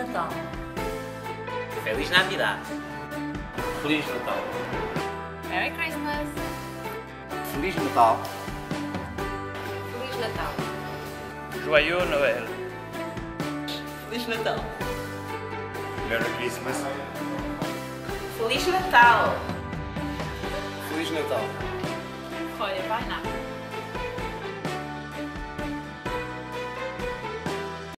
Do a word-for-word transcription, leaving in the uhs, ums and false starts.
Natal. Feliz Navidad. Feliz Natal. Merry Christmas. Feliz Natal. Feliz Natal. Joyeux Noël. Feliz Natal. Merry Christmas. Feliz Natal. Feliz Natal. Feuer Weihnachten.